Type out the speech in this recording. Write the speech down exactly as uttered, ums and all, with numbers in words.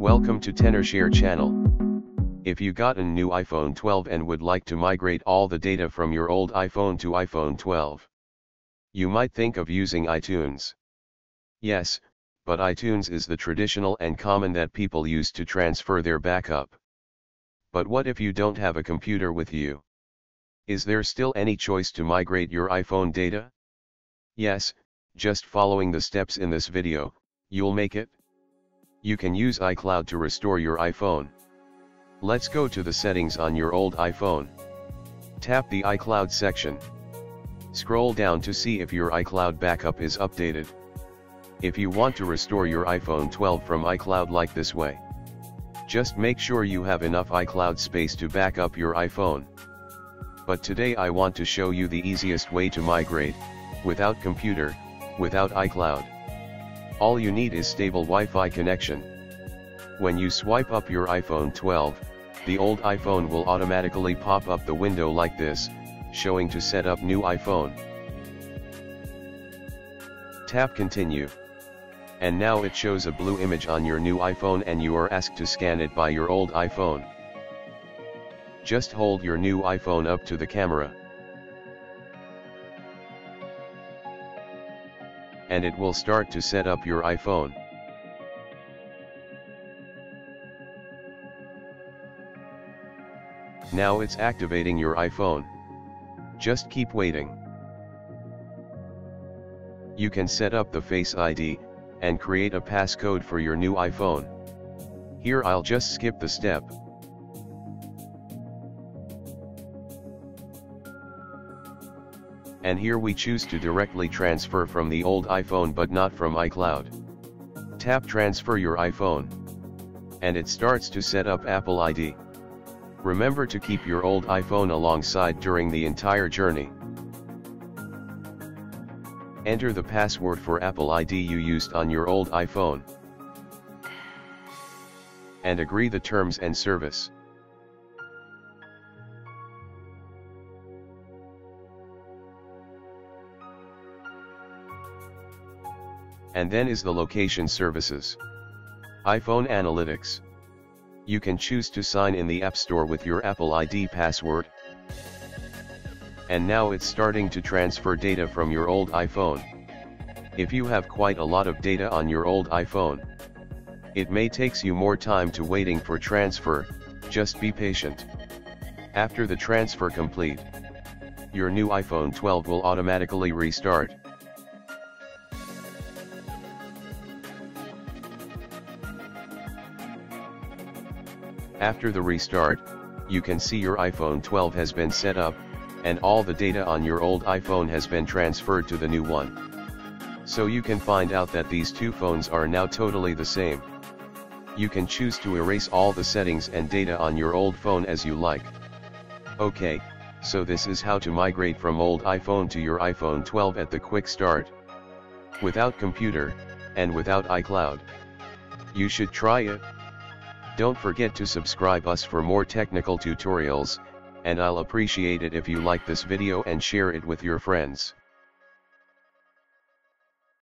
Welcome to TenorShare channel. If you got a new iPhone twelve and would like to migrate all the data from your old iPhone to iPhone twelve, you might think of using iTunes. Yes, but iTunes is the traditional and common that people use to transfer their backup. But what if you don't have a computer with you? Is there still any choice to migrate your iPhone data? Yes, just following the steps in this video, you'll make it. You can use iCloud to restore your iPhone. Let's go to the settings on your old iPhone. Tap the iCloud section. Scroll down to see if your iCloud backup is updated. If you want to restore your iPhone twelve from iCloud like this way, just make sure you have enough iCloud space to back up your iPhone. But today I want to show you the easiest way to migrate, without computer, without iCloud. All you need is stable Wi-Fi connection. When you swipe up your iPhone twelve, the old iPhone will automatically pop up the window like this, showing to set up new iPhone. Tap continue. And now it shows a blue image on your new iPhone and you are asked to scan it by your old iPhone. Just hold your new iPhone up to the camera, and it will start to set up your iPhone. Now it's activating your iPhone. Just keep waiting. You can set up the Face I D, and create a passcode for your new iPhone. Here I'll just skip the step. And here we choose to directly transfer from the old iPhone but not from iCloud. Tap transfer your iPhone. And it starts to set up Apple I D. Remember to keep your old iPhone alongside during the entire journey. Enter the password for Apple I D you used on your old iPhone. And agree the terms and service. And then is the location services. iPhone Analytics. You can choose to sign in the App Store with your Apple I D password. And now it's starting to transfer data from your old iPhone. If you have quite a lot of data on your old iPhone, it may takes you more time to waiting for transfer, just be patient. After the transfer complete, your new iPhone twelve will automatically restart. After the restart, you can see your iPhone twelve has been set up, and all the data on your old iPhone has been transferred to the new one. So you can find out that these two phones are now totally the same. You can choose to erase all the settings and data on your old phone as you like. Okay, so this is how to migrate from old iPhone to your iPhone twelve at the quick start, without computer, and without iCloud. You should try it. Don't forget to subscribe us for more technical tutorials, and I'll appreciate it if you like this video and share it with your friends.